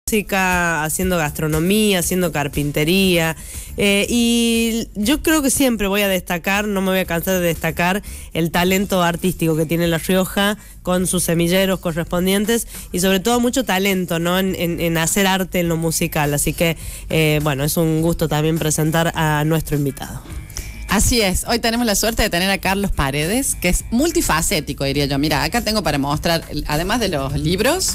música, haciendo gastronomía, haciendo carpintería, y yo creo que siempre voy a destacar, no me voy a cansar de destacar el talento artístico que tiene La Rioja con sus semilleros correspondientes y sobre todo mucho talento, ¿no? en hacer arte en lo musical, así que bueno, es un gusto también presentar a nuestro invitado. Así es, hoy tenemos la suerte de tener a Carlos Paredes, que es multifacético, diría yo. Mira, acá tengo para mostrar, además de los libros,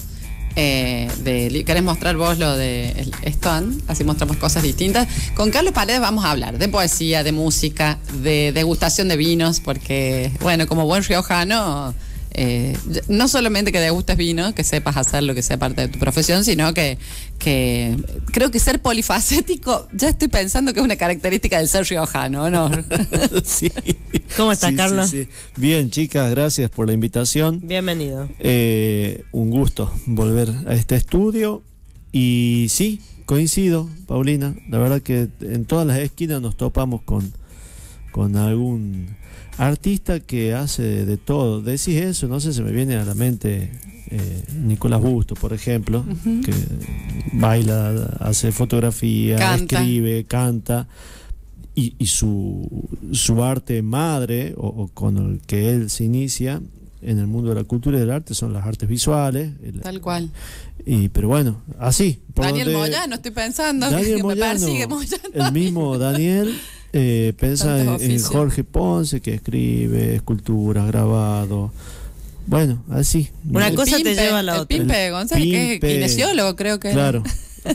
¿querés mostrar vos lo de el stand? Así mostramos cosas distintas. Con Carlos Paredes vamos a hablar de poesía, de música, de degustación de vinos, porque, bueno, como buen riojano, no solamente que degustes vino, que sepas hacer lo que sea parte de tu profesión, sino que creo que ser polifacético, ya estoy pensando que es una característica del ser riojano, ¿no? Sí. ¿Cómo estás, Sí, Carlos? sí, sí. Bien, chicas, gracias por la invitación. Bienvenido. Un gusto volver a este estudio. Y sí, coincido, Paulina. La verdad que en todas las esquinas nos topamos con algún artista que hace de todo. Decís eso, no sé, se me viene a la mente Nicolás Busto, por ejemplo, que baila, hace fotografía, Canta. escribe, canta. Y su arte madre, o con el que él se inicia en el mundo de la cultura y del arte, son las artes visuales. Tal cual. Pero bueno, así. Daniel Moyano, estoy pensando. Daniel que Moyano, me persigue Moyano. el mismo Daniel, piensa en Jorge Ponce, que escribe esculturas, grabado. Bueno, así. Una El cosa te Pimpe, lleva a la el otra. Pimpe González, que es Pimpe. kinesiólogo, creo que. Claro,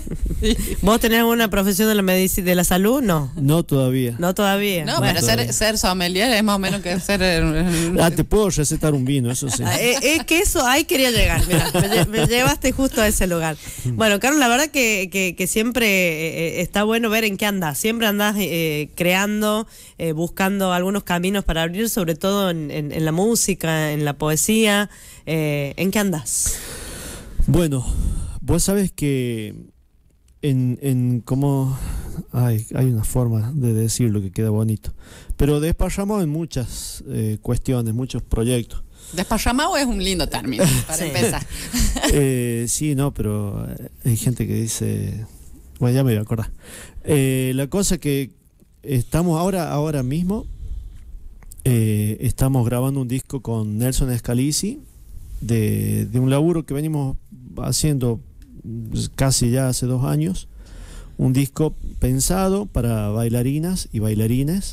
¿Vos tenés alguna profesión de la medicina, de la salud? No. no todavía. No todavía. No, Bueno. pero ser sommelier es más o menos que ser. Te puedo recetar un vino, eso sí. Es que eso, ahí quería llegar, mirá, me llevaste justo a ese lugar. Bueno, Carlos, la verdad que siempre está bueno ver en qué andás. Siempre andás creando, buscando algunos caminos para abrir, sobre todo en la música, en la poesía. ¿En qué andás? Bueno, vos sabés que en cómo hay una forma de decirlo que queda bonito, pero desparramos en muchas cuestiones, muchos proyectos. Desparramado es un lindo término para Sí. empezar. Sí, no, pero hay gente que dice, bueno, ya me voy a acordar. La cosa que estamos ahora mismo, estamos grabando un disco con Nelson Scalisi de un laburo que venimos haciendo casi ya hace 2 años, un disco pensado para bailarinas y bailarines.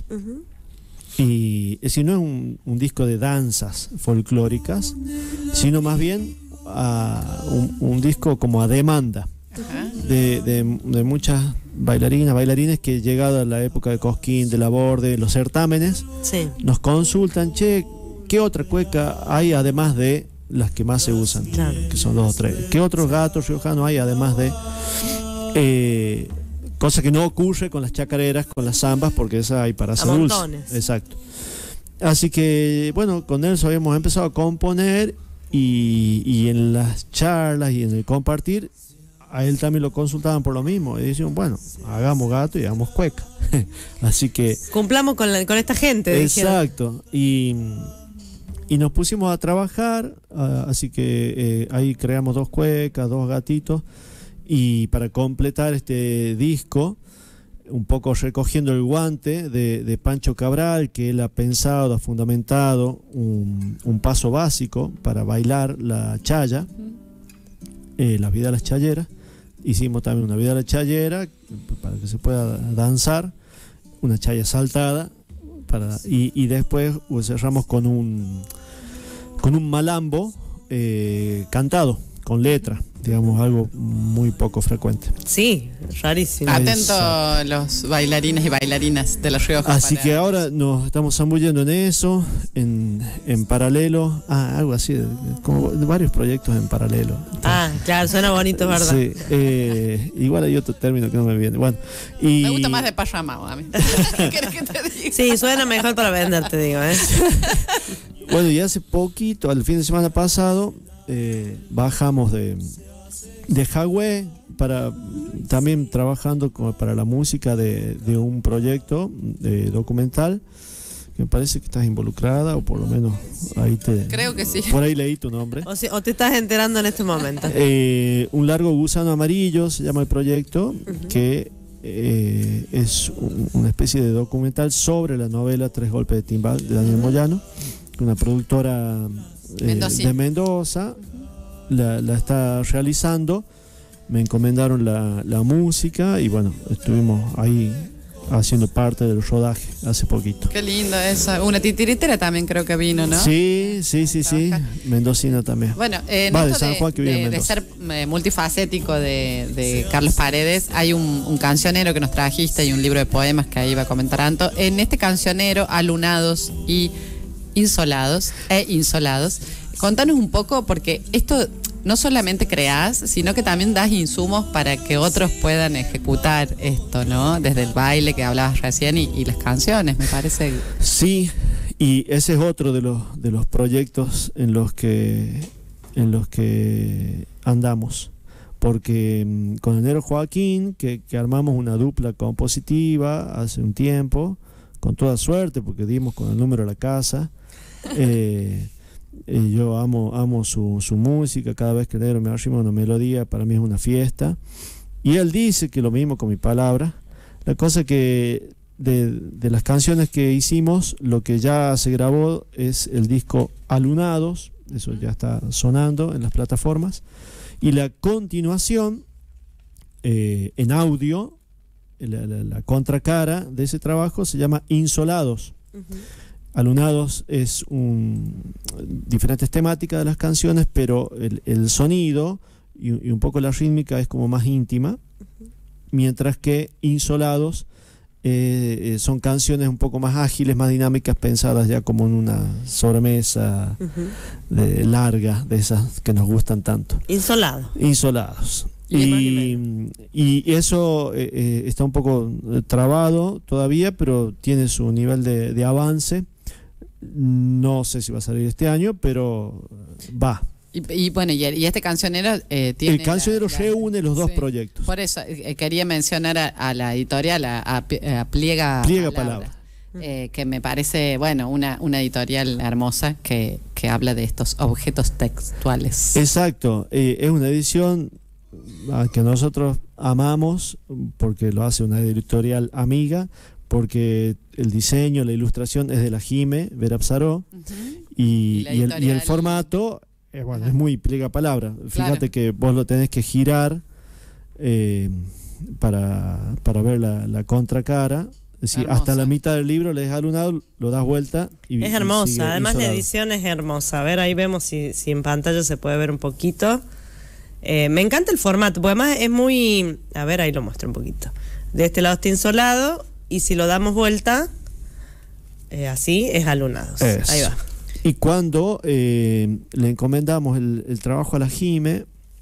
Y si no es un disco de danzas folclóricas, sino más bien un disco como a demanda de muchas bailarines que, llegada la época de Cosquín, de Laborde, los certámenes, Sí. nos consultan, che, ¿qué otra cueca hay además de las que más se usan? Claro. Que son 2 o 3. ¿Qué otros gatos riojanos hay además de? Cosa que no ocurre con las chacareras, con las zambas, porque esa hay para hacer dulce. montones. Exacto. Así que, bueno, con Nelson habíamos empezado a componer y en las charlas y en el compartir, a él también lo consultaban por lo mismo. Y decían, bueno, hagamos gato y hagamos cueca. Así que... Cumplamos con esta gente. Dijeron. Exacto. Y nos pusimos a trabajar, así que ahí creamos 2 cuecas, 2 gatitos, y para completar este disco, un poco recogiendo el guante de Pancho Cabral, que él ha pensado, ha fundamentado un paso básico para bailar la chaya, las vidalas chayeras. Hicimos también una vidala chayera para que se pueda danzar, una chaya saltada, y después cerramos con un malambo cantado, con letra, digamos, algo muy poco frecuente. Sí, rarísimo. Atento los bailarines y bailarinas de La Rioja. Así que ahora nos estamos zambullendo en eso, en paralelo, algo así, como varios proyectos en paralelo. Ah, claro, suena bonito, ¿verdad? Sí, igual hay otro término que no me viene. Bueno, y Me gusta más de parramado a mí. ¿Qué querés que te diga? Sí, suena mejor para vender, te digo, ¿eh? bueno, y hace poquito, al fin de semana pasado, bajamos de Jagüe también trabajando para la música de un proyecto documental que me parece que estás involucrada, o por lo menos ahí Creo que sí. por ahí leí tu nombre. O te estás enterando en este momento. Un largo gusano amarillo se llama el proyecto, que es una especie de documental sobre la novela Tres golpes de timbal de Daniel Moyano, una productora de Mendoza. La está realizando. Me encomendaron la música y bueno, estuvimos ahí haciendo parte del rodaje hace poquito. Qué lindo eso. Una titiritera también creo que vino, ¿no? Sí. Mendocina también. Bueno, de San Juan, que vive en de Mendoza. ser multifacético de Carlos Paredes, hay un cancionero que nos trajiste y un libro de poemas que ahí iba a comentar Anto. En este cancionero, Alunados y Insolados, contanos un poco, porque esto no solamente creás, sino que también das insumos para que otros puedan ejecutar esto, ¿no? Desde el baile que hablabas recién y las canciones, me parece. Sí, y ese es otro de los proyectos en los que andamos. Porque con el negro Joaquín, que armamos una dupla compositiva hace un tiempo, con toda suerte, porque dimos con el número de la casa. Yo amo su música. Cada vez que el negro me arrima una melodía, para mí es una fiesta. Y él dice que lo mismo con mi palabra. La cosa que de las canciones que hicimos, lo que ya se grabó es el disco Alunados. Eso ya está sonando en las plataformas. Y la continuación en audio, la contracara de ese trabajo se llama Insolados. Alunados es diferentes temáticas de las canciones, pero el sonido y un poco la rítmica es como más íntima, mientras que Insolados son canciones un poco más ágiles, más dinámicas, pensadas ya como en una sobremesa larga, de esas que nos gustan tanto. Insolados. Y eso está un poco trabado todavía, pero tiene su nivel de avance. No sé si va a salir este año, pero va. Y bueno, y este cancionero tiene... El cancionero reúne los dos proyectos. Por eso quería mencionar a la editorial, a Pliega Palabra. Que me parece, bueno, una editorial hermosa que habla de estos objetos textuales. Exacto. Es una edición que nosotros amamos, porque lo hace una editorial amiga, porque el diseño, la ilustración es de la Jime Vera Psaró, y el formato es muy pliega palabra. Fíjate que vos lo tenés que girar para ver la contracara. Es decir, hasta la mitad del libro le dejas alunado, lo das vuelta y es hermosa. Y además Insolado. la edición es hermosa. A ver, ahí vemos si en pantalla se puede ver un poquito. Me encanta el formato, porque además es muy... A ver, ahí lo muestro un poquito. De este lado está Insolado, y si lo damos vuelta, así es Alunados. Ahí va. Y cuando le encomendamos el trabajo a la Jime,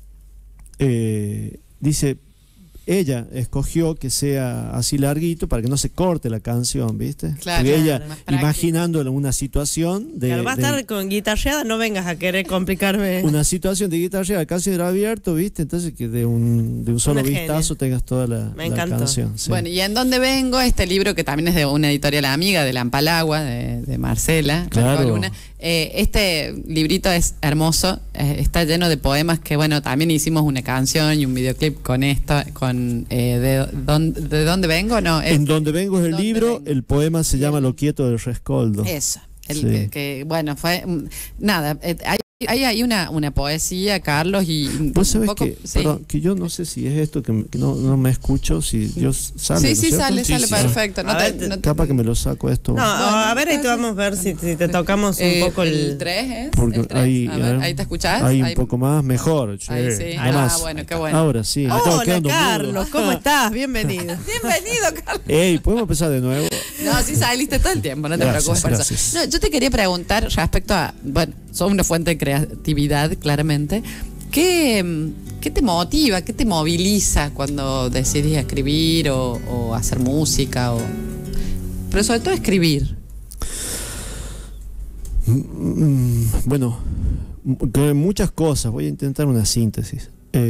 dice, ella escogió que sea así larguito para que no se corte la canción, ¿viste? Claro, porque ella, más práctico. imaginándole una situación de... Claro, va a estar con guitarreada, no vengas a querer complicarme. Una situación de guitarra, el canción era abierto, ¿viste? Entonces que de un solo Una vistazo genia. tengas toda la encantó. canción. Sí. Bueno, y en dónde vengo, este libro que también es de una editorial amiga, de La Empalagua, de Marcela. Claro. Luna. Este librito es hermoso, está lleno de poemas que, bueno, también hicimos una canción y un videoclip con esto, ¿de dónde vengo? No, En donde vengo es el ¿Dónde libro, vengo? el poema se llama Lo quieto del rescoldo. Eso, Sí. bueno, fue nada, hay una poesía, Carlos, y Vos sabés un poco, que, sí. perdón, que yo no sé si es esto, que no me escucho, si yo sale. Sí, ¿no es sale cierto? perfecto. A ver, Capaz que me lo saco esto. No, a ver, ahí te vamos a ver si te tocamos un poco el 3 es. Porque el 3. ahí, A ver, ahí te escuchás. Ahí Ahí- un poco más, mejor. Ahí sí. nada más. Bueno, qué bueno. Ahora sí. me estaba Hola, quedando mudo. Carlos, ¿cómo estás? Bienvenido. Bienvenido, Carlos. Ey, ¿podemos empezar de nuevo? No, sí saliste todo el tiempo, no te Gracias, preocupes por eso. gracias. No, yo te quería preguntar respecto a, bueno, sos una fuente de creatividad, claramente. ¿Qué te motiva, qué te moviliza cuando decidís escribir o hacer música? Pero sobre todo escribir. Bueno, muchas cosas. Voy a intentar una síntesis.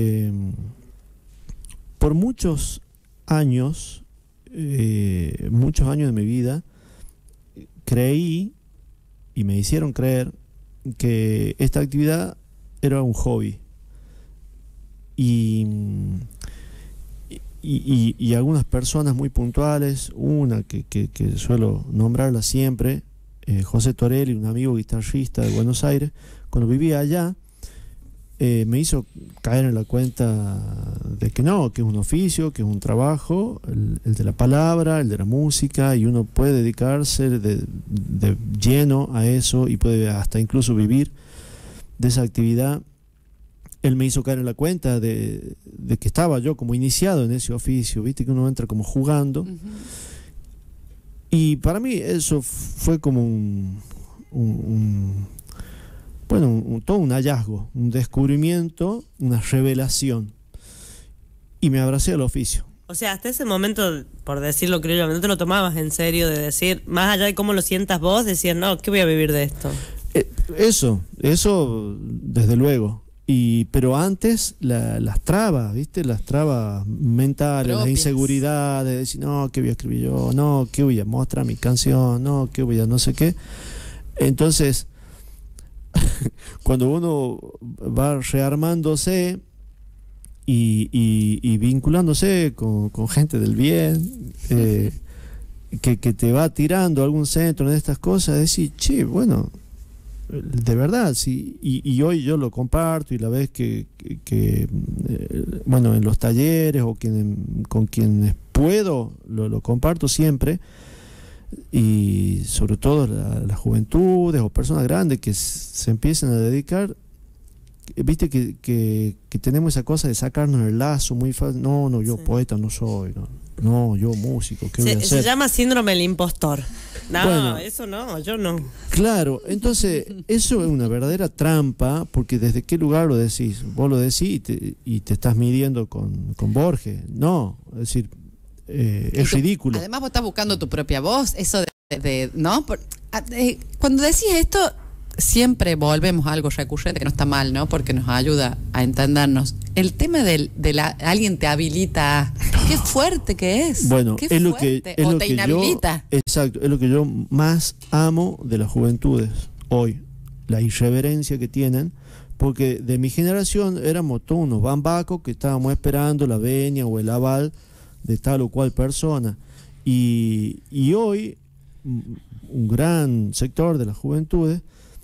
Por muchos años de mi vida, creí y me hicieron creer que esta actividad era un hobby. Y algunas personas muy puntuales, una que suelo nombrarla siempre, José Torelli, un amigo guitarrista de Buenos Aires, cuando vivía allá, me hizo caer en la cuenta de que no, que es un oficio, que es un trabajo, el de la palabra, el de la música, y uno puede dedicarse de lleno a eso y puede hasta incluso vivir de esa actividad. Él me hizo caer en la cuenta de que estaba yo como iniciado en ese oficio, viste que uno entra como jugando. Y para mí eso fue como todo un hallazgo, un descubrimiento, una revelación. Y me abracé al oficio. O sea, hasta ese momento, por decirlo creo, no te lo tomabas en serio de decir, más allá de cómo lo sientas vos, decías, no, ¿qué voy a vivir de esto? Eso desde luego. Pero antes las trabas, ¿viste? Las trabas mentales, propias, las inseguridades, de decir, no, ¿qué voy a escribir yo? No, ¿qué voy a mostrar mi canción? No, ¿qué voy a no sé qué? Entonces, cuando uno va rearmándose y vinculándose con gente del bien, que te va tirando a algún centro en estas cosas, decir, che, bueno, de verdad, sí, y hoy yo lo comparto, y la vez que bueno, en los talleres o con quienes puedo, lo comparto siempre, y sobre todo las juventudes o personas grandes que se empiecen a dedicar. Viste que tenemos esa cosa de sacarnos el lazo muy fácil. No, yo poeta no soy, no, yo músico, ¿qué voy a hacer? Se llama síndrome del impostor. No, bueno, eso no, yo no. Claro, entonces eso es una verdadera trampa, porque ¿desde qué lugar lo decís? Vos lo decís y te estás midiendo con Borges. No, es decir, es ridículo. Además vos estás buscando tu propia voz, eso ¿no? Cuando decís esto, siempre volvemos a algo recurrente que no está mal, ¿no? Porque nos ayuda a entendernos. El tema alguien te habilita, qué fuerte que es. Bueno, qué es lo fuerte. que es o lo te que inhabilita. Exacto, es lo que yo más amo de las juventudes hoy, la irreverencia que tienen, porque de mi generación éramos todos unos bambacos que estábamos esperando la venia o el aval de tal o cual persona, y hoy un gran sector de las juventudes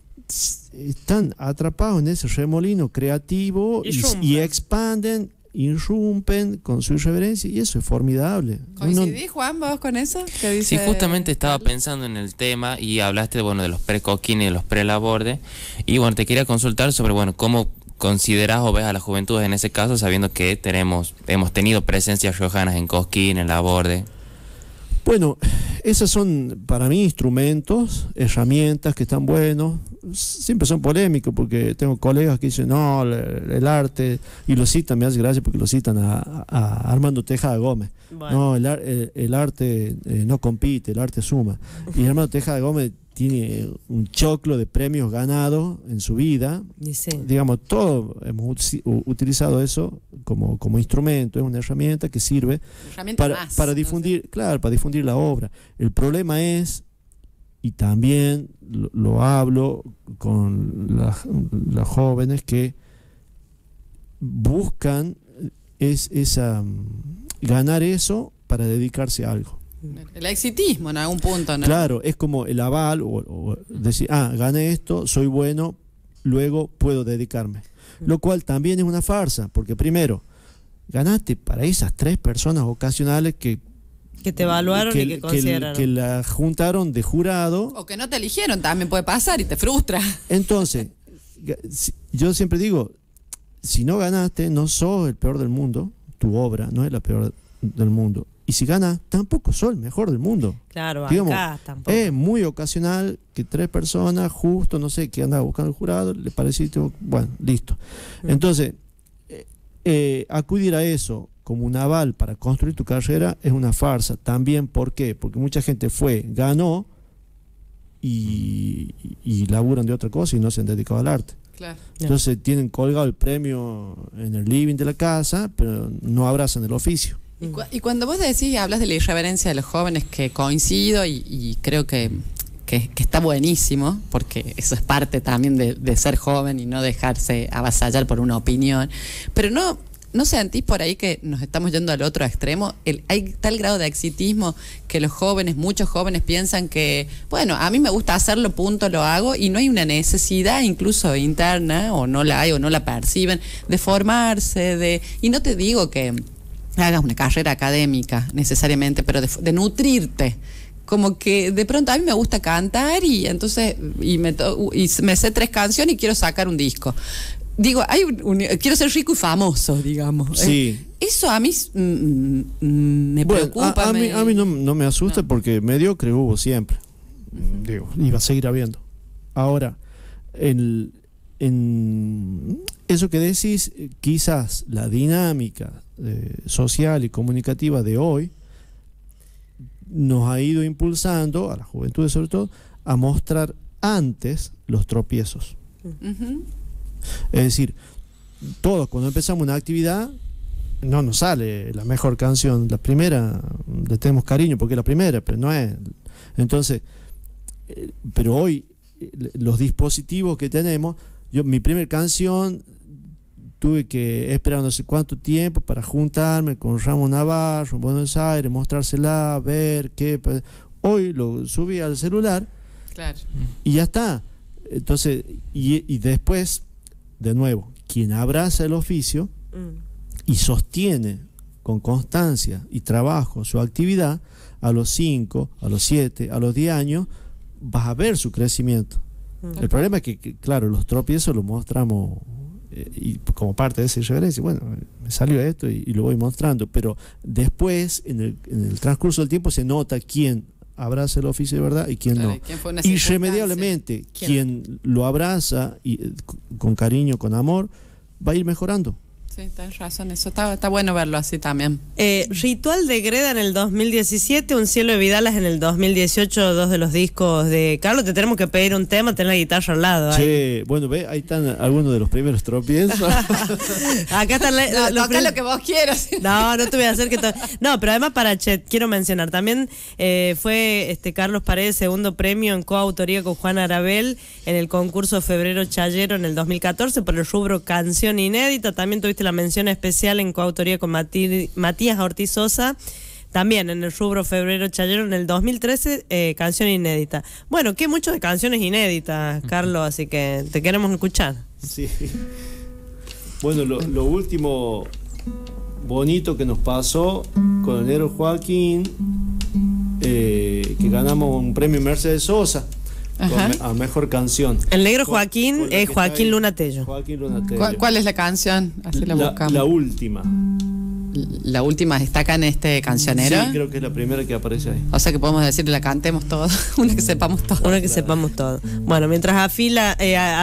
están atrapados en ese remolino creativo y expanden, irrumpen con su irreverencia, y eso es formidable. ¿Coincidís, Juan, vos con eso? ¿Qué dice? Sí, justamente estaba pensando en el tema y hablaste, bueno, de los pre-coquines y de los pre-laborde, y bueno, te quería consultar sobre, bueno, cómo considerás o ves a la juventud en ese caso, sabiendo que hemos tenido presencias riojanas en Cosquín, en Laborde. Bueno, esos son para mí instrumentos, herramientas que están buenos. Siempre son polémicos porque tengo colegas que dicen, no, el arte, y lo citan, me hace gracia porque lo citan a Armando Tejada Gómez. Bueno. No, el arte no compite, el arte suma. Y Armando Tejada Gómez tiene un choclo de premios ganados en su vida. Sí. Digamos, todos hemos utilizado eso como instrumento, es una herramienta que sirve para difundir, claro, para difundir la obra. El problema es, y también lo hablo con las jóvenes que buscan ganar eso para dedicarse a algo. El exitismo en algún punto, ¿no? Claro, es como el aval o decir, gané esto, soy bueno, luego puedo dedicarme. Lo cual también es una farsa, porque primero, ganaste para esas 3 personas ocasionales que te evaluaron y que consideraron. Que la juntaron de jurado. O que no te eligieron, también puede pasar y te frustra. Entonces, yo siempre digo, si no ganaste, no sos el peor del mundo, tu obra no es la peor del mundo. Y si ganas, tampoco sos el mejor del mundo. Claro, digamos, acá tampoco. Es muy ocasional que 3 personas, justo, no sé, que andaba buscando el jurado, le pareció, bueno, listo. Entonces, acudir a eso como un aval para construir tu carrera es una farsa. También, ¿por qué? Porque mucha gente ganó y laburan de otra cosa y no se han dedicado al arte. Claro. Entonces tienen colgado el premio en el living de la casa, pero no abrazan el oficio. Y cuando vos decís y hablas de la irreverencia de los jóvenes, que coincido y creo que que está buenísimo, porque eso es parte también de ser joven y no dejarse avasallar por una opinión. Pero ¿no sentís por ahí que nos estamos yendo al otro extremo? Hay tal grado de exitismo que los jóvenes, muchos jóvenes piensan que, bueno, a mí me gusta hacerlo, punto, lo hago, y no hay una necesidad incluso interna, o no la hay, o no la perciben, de formarse, y no te digo que hagas una carrera académica necesariamente, pero de nutrirte. Como que de pronto a mí me gusta cantar y entonces me sé 3 canciones y quiero sacar un disco. Digo, quiero ser rico y famoso, digamos. Sí. Eso a mí me preocupa. A mí no me asusta porque mediocre hubo siempre. Digo, y va a seguir habiendo. Ahora, en eso que decís, quizás la dinámica social y comunicativa de hoy nos ha ido impulsando, a la juventud sobre todo, a mostrar antes los tropiezos. Uh-huh. Es decir, todos cuando empezamos una actividad no nos sale la mejor canción, la primera le tenemos cariño porque es la primera, pero no es. Entonces, pero hoy los dispositivos que tenemos, mi primer canción tuve que esperar no sé cuánto tiempo para juntarme con Ramón Navarro en Buenos Aires, mostrársela, ver qué. Hoy lo subí al celular, claro, y ya está. Entonces, y después, de nuevo, quien abraza el oficio y sostiene con constancia y trabajo su actividad, a los 5, a los 7, a los 10 años, vas a ver su crecimiento. El problema es que, claro, los tropiezos los mostramos y como parte de esa irreverencia, bueno, me salió esto y lo voy mostrando, pero después, en el transcurso del tiempo, se nota quién abraza el oficio de verdad y quién no. Irremediablemente, quien lo abraza con cariño, con amor, va a ir mejorando. Sí, tenés razón, eso está bueno verlo así también. Ritual de Greda en el 2017, Un cielo de Vidalas en el 2018, 2 de los discos de Carlos. Te tenemos que pedir un tema, tener la guitarra al lado. Sí, bueno, ve, ahí están algunos de los primeros tropiezos. Acá están toca lo que vos quieras. No te voy a hacer que no, pero además quiero mencionar, también fue Carlos Paredes segundo premio en coautoría con Juan Arabel en el concurso Febrero Chayero en el 2014 por el rubro canción inédita. También tuviste la mención especial en coautoría con Matías Ortiz Sosa, también en el rubro Febrero Chayero en el 2013, canción inédita. Bueno, que mucho de canciones inéditas, Carlos, así que te queremos escuchar. Sí. Bueno, lo último bonito que nos pasó con el negro Joaquín, que ganamos un premio Mercedes Sosa a mejor canción. El negro Joaquín es Joaquín Luna Tello. Joaquín Luna Tello. ¿Cuál es la canción? Así la buscamos. La última. La última está acá en este cancionero. Sí, creo que es la primera que aparece ahí. O sea que podemos decir la cantemos todos, una que sepamos todos. Una que sepamos todos. Bueno, mientras afina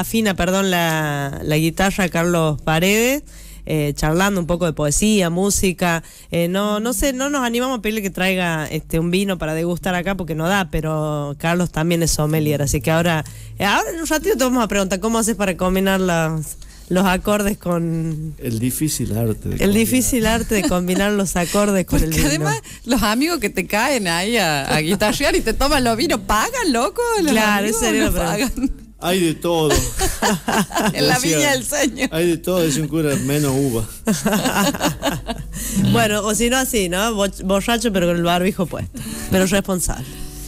la guitarra Carlos Paredes, charlando un poco de poesía, música, no sé, no nos animamos a pedirle que traiga un vino para degustar acá porque no da, pero Carlos también es sommelier, así que ahora en un ratito te vamos a preguntar cómo haces para combinar los acordes con... El difícil arte de combinar los acordes con el vino. Porque además los amigos que te caen ahí a guitarrear y te toman los vinos, ¿pagan, loco? Claro, eso sería pagan. Hay de todo. En la viña del Señor. Hay de todo, es un cura menos uva. Bueno, o si no así, ¿no? Borracho pero con el barbijo puesto. Pero responsable.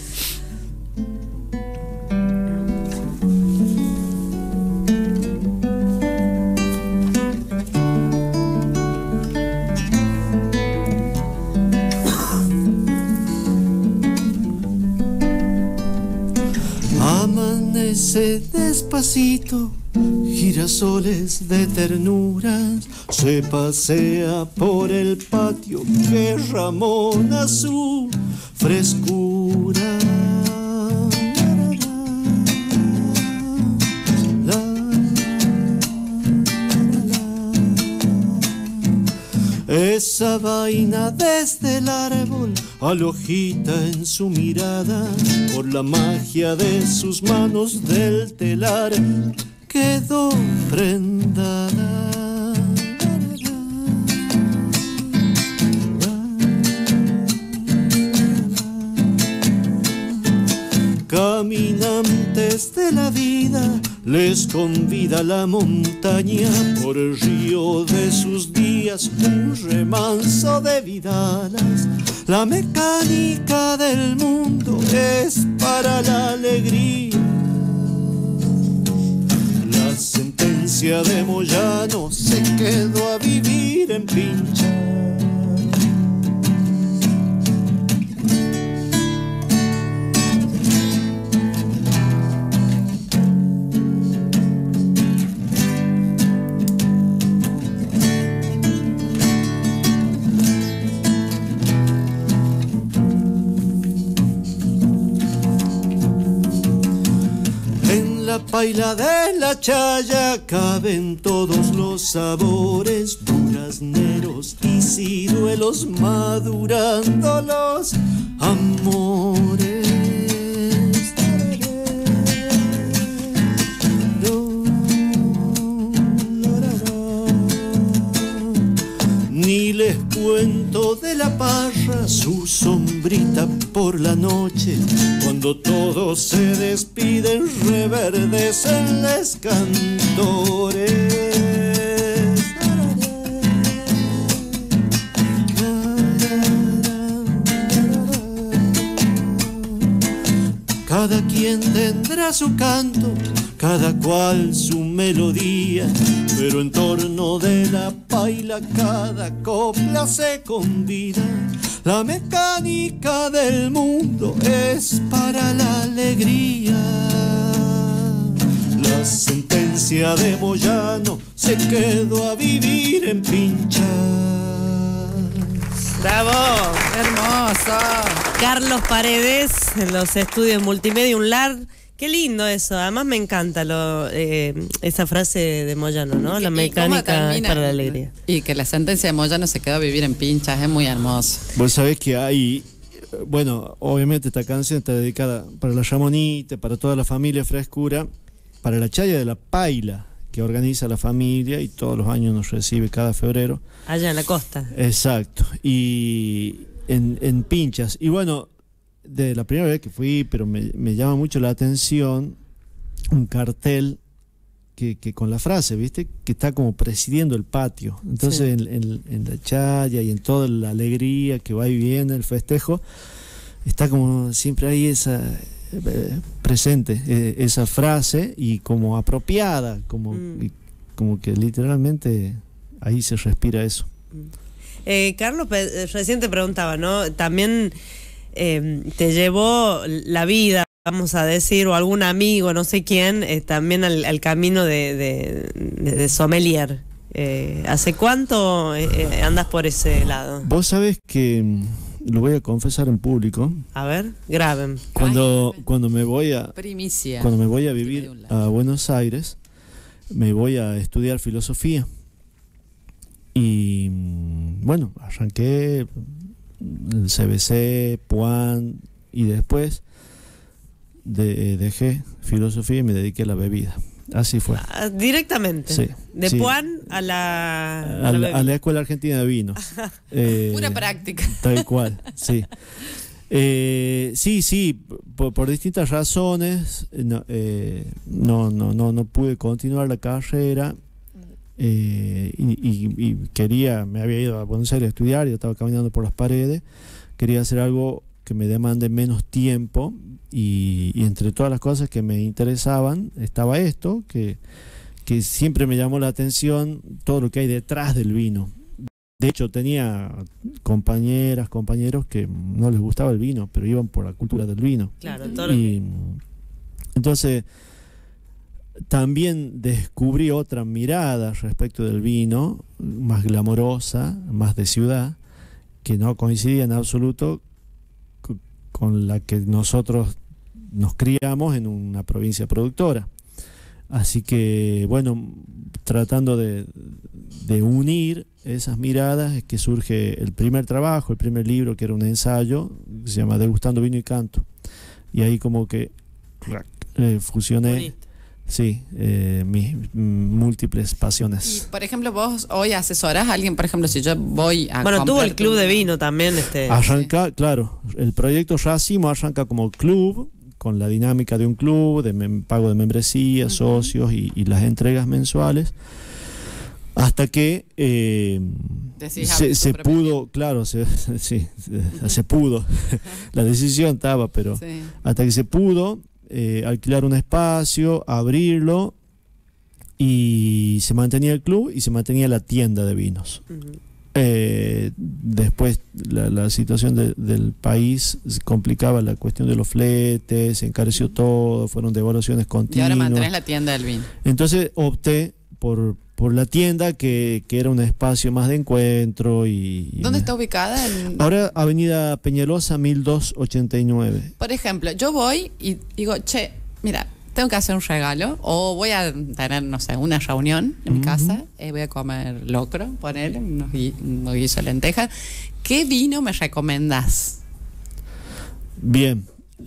Amanece despacito, girasoles de ternuras, se pasea por el patio que ramona su frescura. Esa vaina desde el árbol alojita en su mirada, por la magia de sus manos del telar quedó prendada. caminantes de la vida les convida la montaña por el río de sus días, un remanso de vidalas. La mecánica del mundo es para la alegría. La sentencia de Moyano se quedó a vivir en Pincha. La paila de la chaya caben todos los sabores, durazneros y ciruelos madurando los amores. Ni les cuento de la parra, su sombrita por la noche. Cuando todos se despiden, reverdecen les cantores. Cada quien tendrá su canto, cada cual su melodía, pero en torno de la paila cada copla se convida. La mecánica del mundo es para la alegría. La sentencia de Moyano se quedó a vivir en Pincha. ¡Bravo! Hermoso. Carlos Paredes, en los estudios multimedia, un lar. Qué lindo eso. Además me encanta esa frase de Moyano, ¿no? La mecánica es para la alegría. Y que la sentencia de Moyano se quedó a vivir en Pinchas, es muy hermoso. Vos sabés que hay, bueno, obviamente esta canción está dedicada para la Ramonita, para toda la familia Frescura, para la chaya de la paila que organiza la familia y todos los años nos recibe cada febrero. Allá en la costa. Exacto. Y en Pinchas. Y bueno, de la primera vez que fui, pero me llama mucho la atención un cartel que con la frase, ¿viste? Que está como presidiendo el patio. Entonces, sí, en la chaya y en toda la alegría que va y viene, el festejo, está como siempre ahí esa presente, esa frase y como apropiada, como que literalmente ahí se respira eso. Carlos, recién te preguntaba, ¿no? También te llevó la vida, vamos a decir, o algún amigo, no sé quién, también al camino de sommelier. ¿Hace cuánto andas por ese lado? Vos sabés que, lo voy a confesar en público. A ver, graben. Cuando me voy a primicia, cuando me voy a vivir a Buenos Aires, me voy a estudiar filosofía. Y bueno, arranqué el CBC, Puan, y después dejé filosofía y me dediqué a la bebida. Así fue. Directamente. Sí, de sí. Puan a la Escuela Argentina de Vinos. Pura práctica. Tal cual, sí. Sí, por distintas razones no pude continuar la carrera. Y me había ido a Buenos Aires a estudiar, yo estaba caminando por las paredes, quería hacer algo que me demande menos tiempo y entre todas las cosas que me interesaban estaba esto, que siempre me llamó la atención, todo lo que hay detrás del vino. De hecho tenía compañeros que no les gustaba el vino, pero iban por la cultura del vino. Claro, todo y entonces también descubrí otra mirada respecto del vino, más glamorosa, más de ciudad, que no coincidía en absoluto con la que nosotros nos criamos en una provincia productora. Así que, bueno, tratando de unir esas miradas es que surge el primer trabajo, el primer libro, que era un ensayo, que se llama Degustando Vino y Canto. Y ahí como que fusioné... Bonito. Sí, mis múltiples pasiones. Y, por ejemplo, vos hoy asesorás a alguien, por ejemplo, si yo voy a Bueno, tuvo el club un... de vino también. Arranca, claro, el proyecto Racimo arranca como club con la dinámica de un club, de pago de membresía, socios y las entregas mensuales, hasta que se pudo, claro, se pudo, la decisión estaba, pero Sí. hasta que se pudo alquilar un espacio, abrirlo, y se mantenía el club y se mantenía la tienda de vinos. Después la situación del país se complicaba, la cuestión de los fletes, se encareció todo, fueron devaluaciones Y continuas. ahora mantenés la tienda del vino. Entonces opté por la tienda, que era un espacio más de encuentro. ¿Dónde está ubicada? Ahora Avenida Peñalosa 1289. Por ejemplo, yo voy y digo, che, mira, tengo que hacer un regalo, o voy a tener, no sé, una reunión en mi casa, voy a comer locro, ponerle unos guisos de lentejas. ¿Qué vino me recomendás? Bien.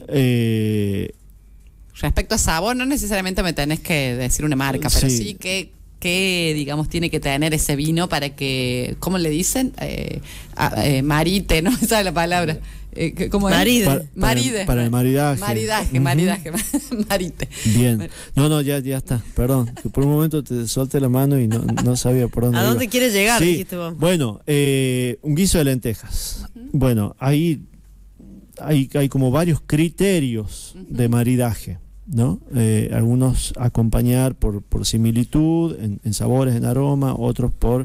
Respecto a sabor, no necesariamente me tenés que decir una marca, pero sí que digamos, tiene que tener ese vino para que, ¿cómo le dicen? Marite, ¿no? Esa es la palabra. ¿Cómo es? Maride. Maride. Para el maridaje. Maridaje. Marite. Bien. No, ya está. Perdón. Que por un momento te solté la mano y no sabía por dónde ¿A dónde iba. quieres llegar? Sí. Dijiste vos. Bueno, un guiso de lentejas. Bueno, ahí hay como varios criterios de maridaje, ¿no? Algunos acompañar por similitud en sabores, en aroma, otros por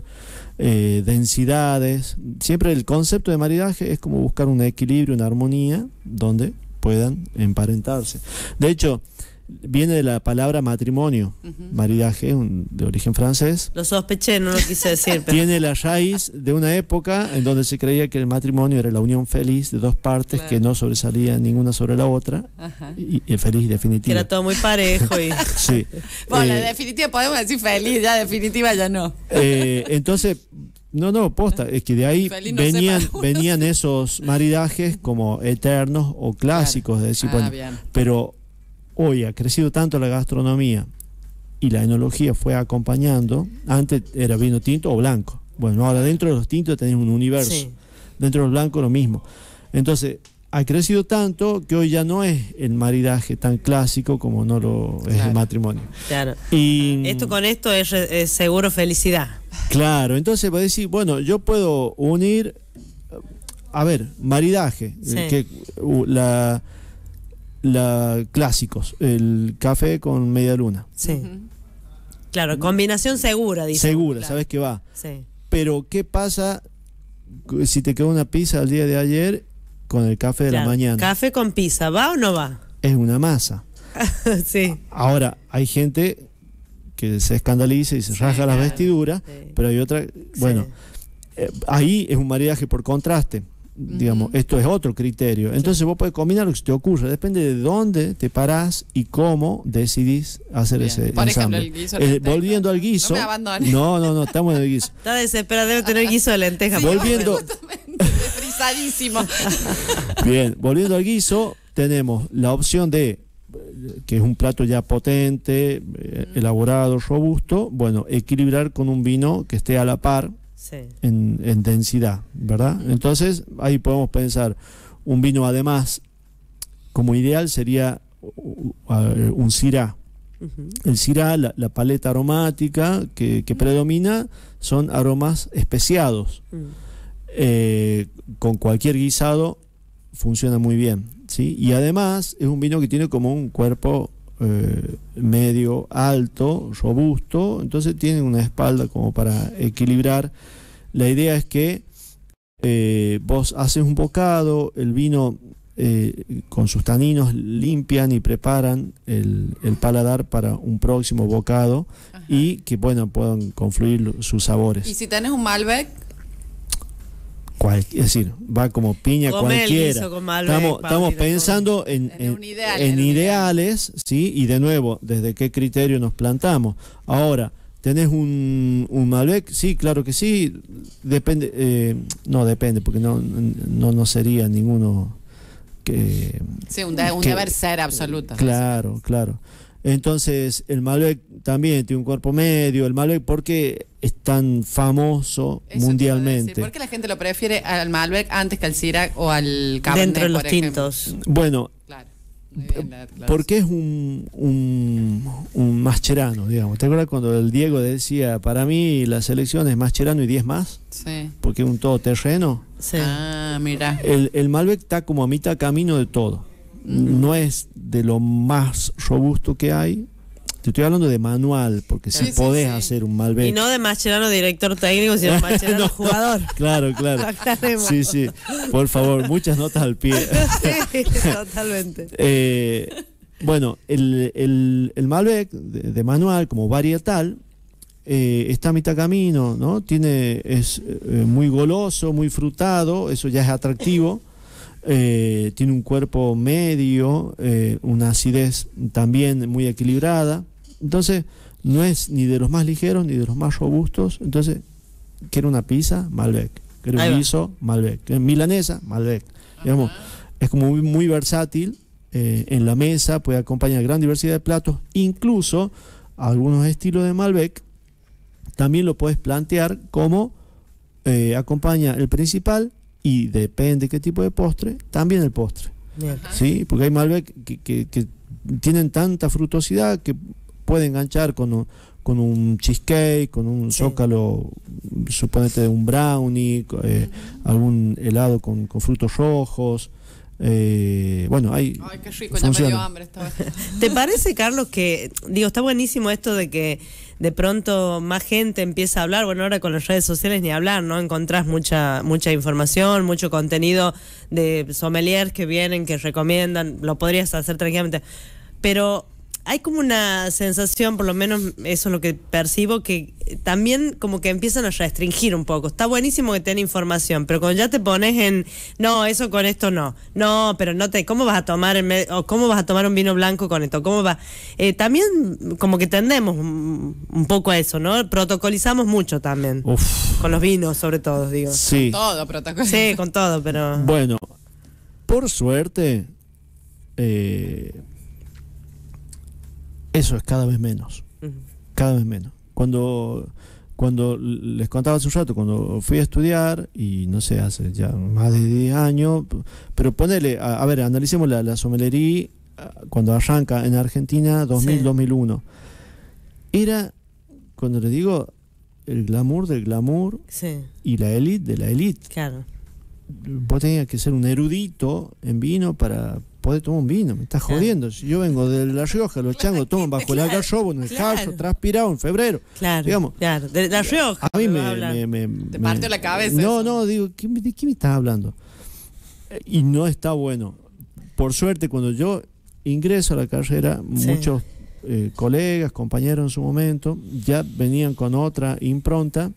densidades. Siempre el concepto de maridaje es como buscar un equilibrio, una armonía donde puedan emparentarse. De hecho, viene de la palabra matrimonio. Maridaje, de origen francés. Lo sospeché, no lo quise decir. Pero... Tiene la raíz de una época en donde se creía que el matrimonio era la unión feliz de dos partes, claro, que no sobresalían ninguna sobre la otra. Ajá. Y feliz definitiva. Era todo muy parejo y... Sí. Bueno, la definitiva podemos decir feliz, ya definitiva ya no. Entonces, no, posta, es que de ahí Feliz no sé para uno. venían esos maridajes como eternos o clásicos, de decir, bueno, bien. pero hoy ha crecido tanto la gastronomía y la enología fue acompañando. Antes era vino tinto o blanco. Bueno, ahora dentro de los tintos tenés un universo. Sí. Dentro de los blancos lo mismo. Entonces, ha crecido tanto que hoy ya no es el maridaje tan clásico como no lo es el matrimonio. Claro. Y Esto con esto es seguro felicidad. claro, entonces va a decir, bueno, yo puedo unir, a ver, maridaje, Sí. la clásicos, el café con media luna. Sí. Claro, combinación segura, dice. Segura, claro, sabes que va. Sí. Pero ¿qué pasa si te quedó una pizza el día de ayer con el café de la Claro. mañana? Café con pizza, ¿va o no va? Es una masa. Sí. Ahora, hay gente que se escandaliza y se rasga las claro. vestiduras, Sí. pero hay otra, bueno, ahí es un maridaje por contraste. Digamos, esto es otro criterio. Entonces vos podés combinar lo que se te ocurra, depende de dónde te parás y cómo decidís hacer Bien. ese Por ejemplo, ensamble. el guiso de lentejas. Volviendo al guiso. No me abandones. No, estamos en el guiso. Está desesperado, debe tener guiso de lenteja. Sí, volviendo- Frisadísimo. Bien, volviendo al guiso, tenemos la opción de, que es un plato ya potente, elaborado, robusto, bueno, equilibrar con un vino que esté a la par Sí. en densidad, ¿verdad? Entonces, ahí podemos pensar, un vino además, como ideal sería un Syrah. El Syrah, la paleta aromática que predomina son aromas especiados. Con cualquier guisado funciona muy bien, ¿sí? Y además es un vino que tiene como un cuerpo medio alto, robusto, entonces tiene una espalda como para equilibrar. La idea es que vos haces un bocado, el vino con sus taninos limpian y preparan el paladar para un próximo bocado. Ajá. Y que bueno, puedan confluir sus sabores. Y si tenés un Malbec, es decir, va como piña cualquiera. Estamos pensando en ideales, ¿sí? Y de nuevo, ¿desde qué criterio nos plantamos? Ahora, ¿tenés un Malbec? Sí, claro que sí. Depende, no depende, porque no sería ninguno que... Sí, un deber ser absoluto. Claro. Entonces, el Malbec también tiene un cuerpo medio. El Malbec, ¿por qué es tan famoso mundialmente? ¿Por qué la gente lo prefiere al Malbec antes que al Syrah o al Cabernet? Dentro de los por tintos. Bueno, claro. porque es un mascherano, digamos. ¿Te acuerdas cuando el Diego decía, para mí la selección es Mascherano y 10 más? Sí. Porque es un todoterreno. Sí. Ah, mira. El Malbec está como a mitad camino de todo. No es de lo más robusto que hay. Te estoy hablando de manual, porque si podés hacer un Malbec. Y no de Mascherano director técnico, sino Mascherano No, jugador. Claro. Aclaremos. Sí. Por favor, muchas notas al pie. Sí, totalmente. Bueno, el Malbec de manual, como varietal, está a mitad camino, ¿no? Es muy goloso, muy frutado, eso ya es atractivo. Tiene un cuerpo medio, una acidez también muy equilibrada. Entonces, no es ni de los más ligeros ni de los más robustos. Entonces, quiero una pizza, Malbec. Quiero un guiso, Malbec. Quiero milanesa, Malbec. Digamos, es como muy versátil. En la mesa puede acompañar gran diversidad de platos. Incluso algunos estilos de Malbec también lo puedes plantear como acompaña el principal y depende qué tipo de postre, también el postre. Bien. ¿Sí? Porque hay Malbec que tienen tanta frutosidad que puede enganchar con un cheesecake, con un zócalo, suponete de un brownie, algún helado con frutos rojos. Bueno, hay. Ay, qué rico, ya me dio hambre esta vez. ¿Te parece, Carlos, que, digo, está buenísimo esto de que de pronto más gente empieza a hablar? Bueno, ahora con las redes sociales ni hablar, ¿no? Encontrás mucha información, mucho contenido de sommeliers que vienen, que recomiendan, lo podrías hacer tranquilamente. Pero hay como una sensación, por lo menos eso es lo que percibo, que también como que empiezan a restringir un poco. Está buenísimo que tengan información, pero cuando ya te pones en, no, eso con esto no, pero no ¿cómo vas a tomar cómo vas a tomar un vino blanco con esto? ¿Cómo va? También como que tendemos un poco a eso, ¿no? Protocolizamos mucho también. Uf. Con los vinos, sobre todo, digo. Sí. Todo protocolo. Sí, con todo, pero... Bueno, por suerte, eso es cada vez menos. Cada vez menos. Cuando les contaba hace un rato, cuando fui a estudiar, y no sé, hace ya más de 10 años, pero ponele, a ver, analicemos la sommelería cuando arranca en Argentina, 2000-2001. Era, cuando le digo, el glamour del glamour y la élite de la élite. Claro. Vos tenías que ser un erudito en vino para poder tomar un vino. Me estás jodiendo. Si yo vengo de La Rioja, los changos toman bajo el algarrobo en el calzo, transpirado en febrero. Claro, digamos. claro. De La Rioja. A mí me Te partió la cabeza. No, digo, ¿de qué me estás hablando? Y no está bueno. Por suerte, cuando yo ingreso a la carrera, muchos colegas, compañeros en su momento, ya venían con otra impronta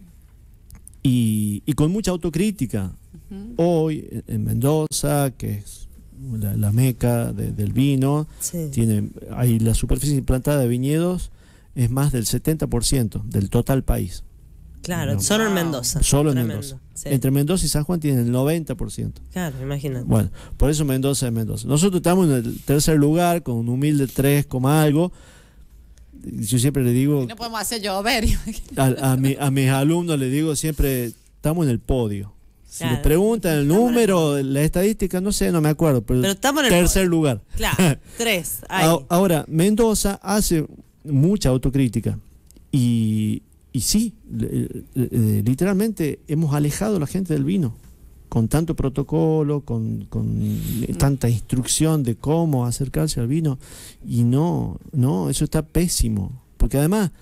y con mucha autocrítica. Hoy, en Mendoza, que es la meca del vino, hay la superficie implantada de viñedos es más del 70% del total país. Claro, solo en Mendoza. Solo en Mendoza. Sí. Entre Mendoza y San Juan tienen el 90%. Claro, imagínate. Bueno, por eso Mendoza es Mendoza. Nosotros estamos en el tercer lugar con un humilde 3, algo. Yo siempre le digo... No podemos hacer llover. A mis alumnos les digo siempre, estamos en el podio. Si les preguntan el número, la estadística, no sé, no me acuerdo, pero estamos en el tercer lugar. Claro, 3. Ahora, Mendoza hace mucha autocrítica y sí, literalmente hemos alejado a la gente del vino con tanto protocolo, con tanta instrucción de cómo acercarse al vino, y no, eso está pésimo, porque además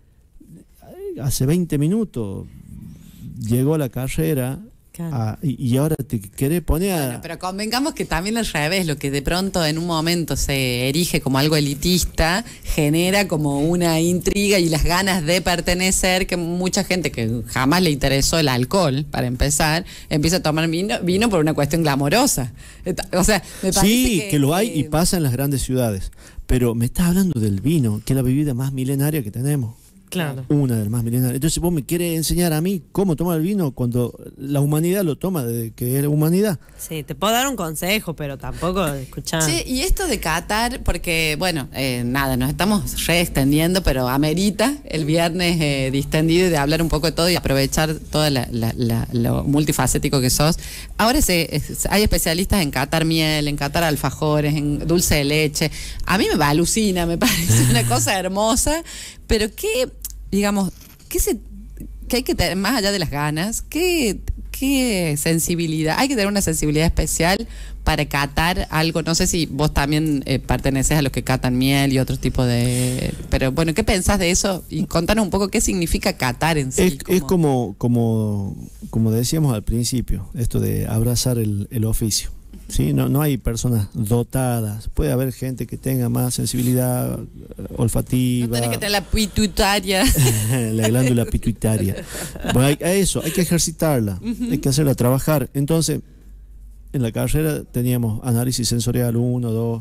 hace 20 minutos llegó la carrera. Y ahora te querés poner a... Bueno, pero convengamos que también al revés, lo que de pronto en un momento se erige como algo elitista, genera como una intriga y las ganas de pertenecer, que mucha gente que jamás le interesó el alcohol, para empezar, empieza a tomar vino por una cuestión glamorosa. O sea, me parece sí, que lo hay y pasa en las grandes ciudades, pero me estás hablando del vino, que es la bebida más milenaria que tenemos. Claro. Una de las más milenarias. Entonces vos me quieres enseñar a mí cómo tomar el vino cuando la humanidad lo toma desde que era humanidad. Sí, te puedo dar un consejo, pero tampoco escuchar. Che, y esto de Qatar, porque, bueno, nada, nos estamos re extendiendo, pero amerita el viernes distendido y de hablar un poco de todo y aprovechar todo lo multifacético que sos. Ahora hay especialistas en Qatar miel, en Qatar alfajores, en dulce de leche. A mí me alucina, me parece una cosa hermosa, pero que, digamos, que hay que tener, más allá de las ganas, qué sensibilidad, hay que tener una sensibilidad especial para catar algo. No sé si vos también perteneces a los que catan miel y otro tipo de... Pero bueno, ¿qué pensás de eso? Y contanos un poco qué significa catar en sí. Es como decíamos al principio, esto de abrazar el oficio. ¿Sí? No hay personas dotadas. Puede haber gente que tenga más sensibilidad olfativa. No tenés que tener la pituitaria. La glándula pituitaria. Bueno, hay que ejercitarla, hay que hacerla trabajar. Entonces, en la carrera teníamos análisis sensorial 1, 2.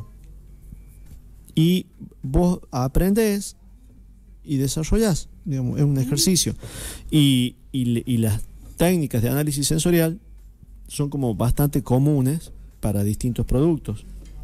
Y vos aprendés y desarrollás. Digamos, es un ejercicio. Y las técnicas de análisis sensorial son como bastante comunes para distintos productos.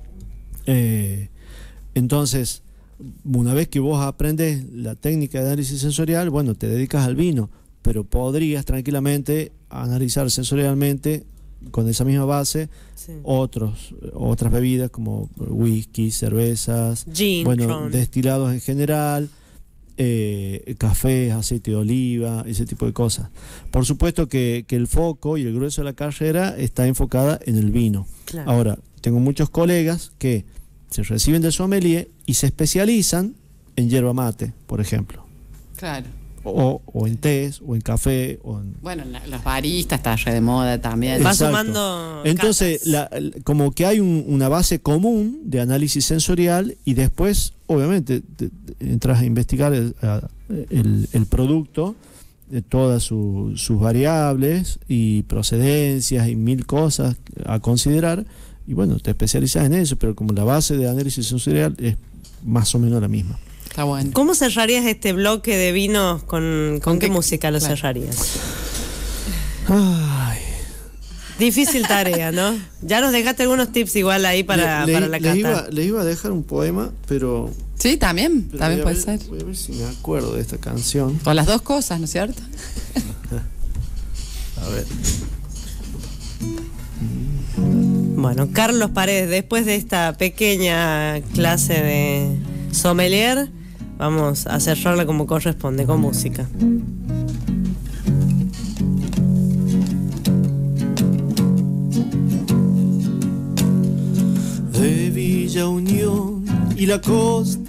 Entonces, una vez que vos aprendes la técnica de análisis sensorial, bueno, te dedicas al vino, pero podrías tranquilamente analizar sensorialmente con esa misma base otras bebidas como whisky, cervezas, Gin, Tron. destilados en general, café, aceite de oliva, ese tipo de cosas. Por supuesto que el foco y el grueso de la carrera está enfocada en el vino. Claro. Ahora, tengo muchos colegas que se reciben de sommelier y se especializan en yerba mate, por ejemplo. Claro. O en tés, o en café, o en... Bueno, los baristas está re de moda también. Va Exacto. sumando Entonces, catas. como que hay una base común de análisis sensorial y después, obviamente, entras a investigar el producto, todas sus variables y procedencias y mil cosas a considerar, y bueno, te especializas en eso, pero como la base de análisis sensorial es más o menos la misma. Está bueno. ¿Cómo cerrarías este bloque de vinos? ¿Con qué música lo claro. cerrarías? Ay. Difícil tarea, ¿no? Ya nos dejaste algunos tips igual ahí para la cata. Les iba a dejar un poema, pero Sí, también voy puede a ver, ser. voy a ver si me acuerdo de esta canción. O las dos cosas, ¿no es cierto? A ver. Bueno, Carlos Paredes, después de esta pequeña clase de sommelier, vamos a cerrarla como corresponde, con música. De Villa Unión y la costa,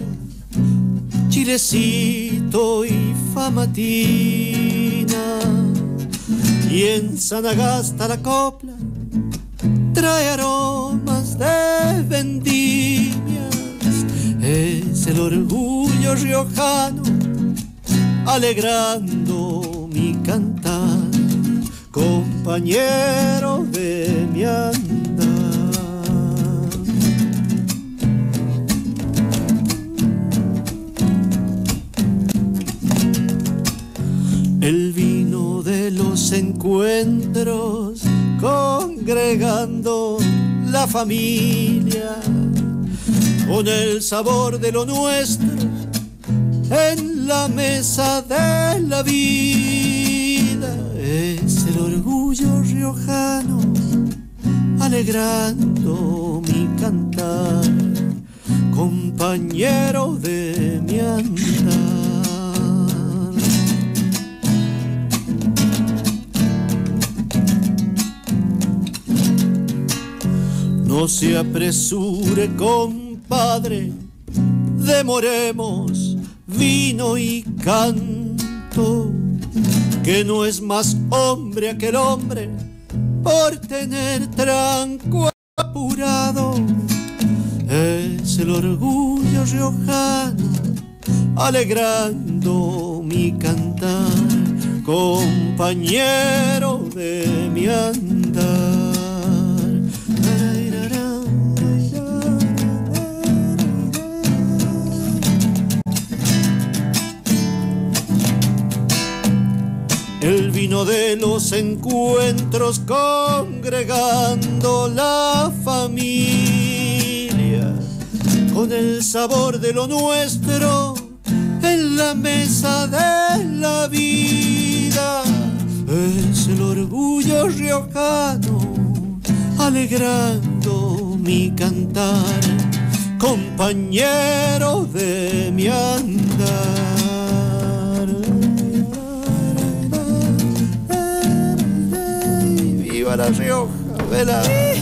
Chilecito y Famatina, y en Sanagasta la copla trae aromas de vendimias. Es el orgullo riojano alegrando mi cantar, compañero de mi andar. El vino de los encuentros congregando la familia, con el sabor de lo nuestro en la mesa de la vida. Es el orgullo riojano alegrando mi cantar, compañero de mi andar. No se apresure, compadre, demoremos vino y canto, que no es más hombre aquel hombre por tener tranco apurado. Es el orgullo riojano alegrando mi cantar, compañero de mi andar. de los encuentros congregando la familia, con el sabor de lo nuestro en la mesa de la vida. Es el orgullo riojano alegrando mi cantar, compañero de mi andar. ¡Viva La Rioja! ¡Vela!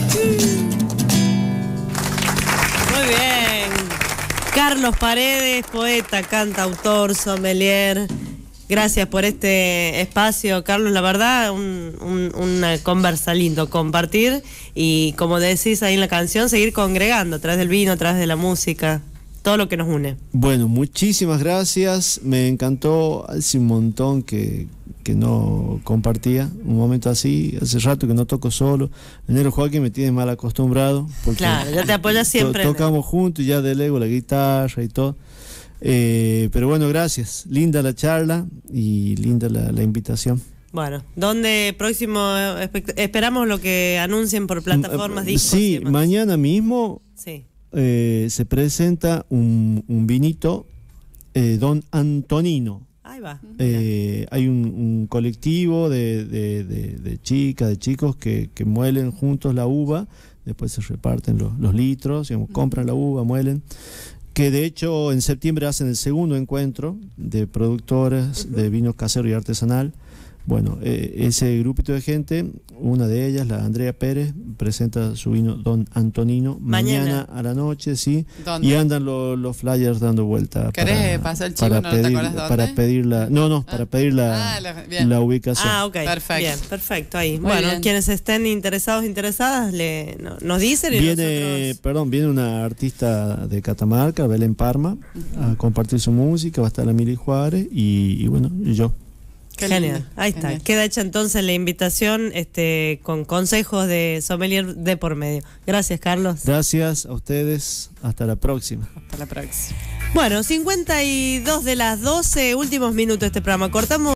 Muy bien. Carlos Paredes, poeta, cantautor, sommelier. Gracias por este espacio, Carlos. La verdad, una conversa lindo compartir y, como decís ahí en la canción, seguir congregando a través del vino, a través de la música, todo lo que nos une. Bueno, muchísimas gracias. Me encantó. Hace un montón que no compartía un momento así. Hace rato que no toco solo. El negro Joaquín me tiene mal acostumbrado. Porque claro, ya te apoyas siempre. Tocamos juntos y ya delego la guitarra y todo. Pero bueno, gracias. Linda la charla y linda la invitación. Bueno, ¿dónde próximo esperamos lo que anuncien por plataformas, discos? Sí, mañana mismo sí. Se presenta un vinito Don Antonino. Ahí va. Hay un colectivo de chicas, de chicos que muelen juntos la uva, después se reparten los litros, digamos, compran la uva, muelen. Que de hecho en septiembre hacen el segundo encuentro de productores de vino casero y artesanal. Bueno, ese grupito de gente, una de ellas, la Andrea Pérez, presenta su vino Don Antonino mañana a la noche, sí. ¿Dónde? Y andan los flyers dando vuelta. ¿Querés pasar el chivo? ¿No te acuerdas dónde? Para pedir para pedir la ubicación. Ah, ok. Perfecto. Bien, perfecto. Ahí. Muy bueno, bien. quienes estén interesadas, nos dicen y Viene una artista de Catamarca, Belén Parma, a compartir su música, va a estar la Mili Juárez y bueno, y yo. Qué genial, lindo, ahí está. genial. Queda hecha entonces la invitación con consejos de sommelier de por medio. Gracias, Carlos. Gracias a ustedes, hasta la próxima. Hasta la próxima. Bueno, 52 de las 12, últimos minutos de este programa. Cortamos.